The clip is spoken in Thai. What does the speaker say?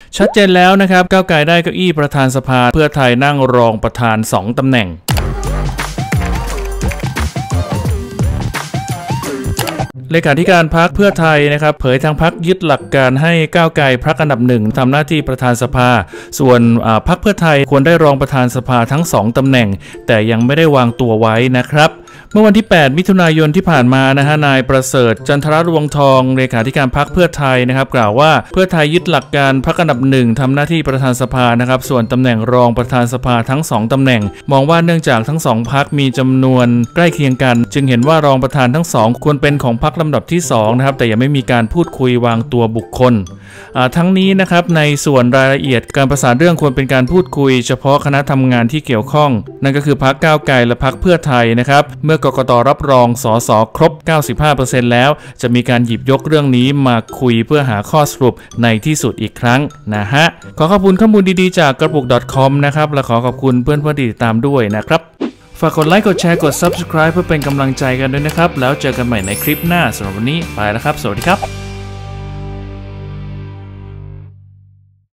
ชัดเจนแล้วนะครับก้าวไกลได้เก้าอี้ประธานสภาเพื่อไทยนั่งรองประธาน2ตำแหน่งเลขาธิการพรรคเพื่อไทยนะครับเผยทางพรรคยึดหลักการให้ก้าวไกลพรรคอันดับหนึ่งทำหน้าที่ประธานสภาส่วนพรรคเพื่อไทยควรได้รองประธานสภาทั้ง2ตำแหน่งแต่ยังไม่ได้วางตัวไว้นะครับเมื่อวันที่8มิถุนายนที่ผ่านมานะฮะนายประเสริฐจันทรรวงทองเลขาธิการพรรคเพื่อไทยนะครับกล่าวว่าเพื่อไทยยึดหลักการพรรคอันดับหนึ่งทำหน้าที่ประธานสภานะครับส่วนตำแหน่งรองประธานสภาทั้ง2ตำแหน่งมองว่าเนื่องจากทั้ง2พรรคมีจำนวนใกล้เคียงกันจึงเห็นว่ารองประธานทั้ง2ควรเป็นของพรรคลำดับที่2นะครับแต่ยังไม่มีการพูดคุยวางตัวบุคคลทั้งนี้นะครับในส่วนรายละเอียดการประสานเรื่องควรเป็นการพูดคุยเฉพาะคณะทำงานที่เกี่ยวข้องนั่นก็คือพรรคก้าวไกลและพรรคเพื่อไทยนะครับเมื่อกกต.รับรองสสครบ 95% แล้วจะมีการหยิบยกเรื่องนี้มาคุยเพื่อหาข้อสรุปในที่สุดอีกครั้งนะฮะขอขอบคุณข้อมูลดีๆจากกระปุก .com นะครับและขอขอบคุณเพื่อนๆที่ติดตามด้วยนะครับฝากกดไลค์กดแชร์กด Subscribe เพื่อเป็นกำลังใจกันด้วยนะครับแล้วเจอกันใหม่ในคลิปหน้าสำหรับวันนี้ไปแล้วครับสวัสดีครับ